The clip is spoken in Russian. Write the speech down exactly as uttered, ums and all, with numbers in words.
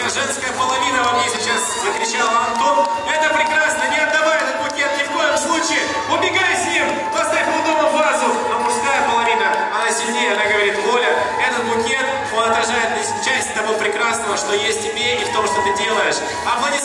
женская половина во мне сейчас закричала: Антон, это прекрасно, не отдавай этот букет ни в коем случае, убегай с ним, поставь его дома в вазу. Но мужская половина, она сильнее, она говорит: Оля, этот букет, он отражает часть того прекрасного, что есть в тебе и в том, что ты делаешь. Аплодисменты